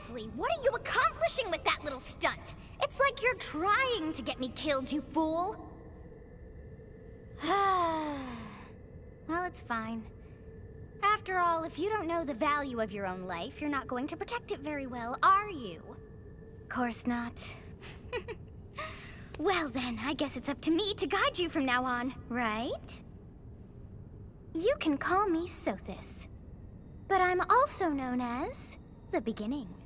Seriously, what are you accomplishing with that little stunt? It's like you're trying to get me killed, you fool. Well, it's fine. After all, if you don't know the value of your own life, you're not going to protect it very well, are you? Course not. Well then, I guess it's up to me to guide you from now on, right? You can call me Sothis, but I'm also known as the Beginning.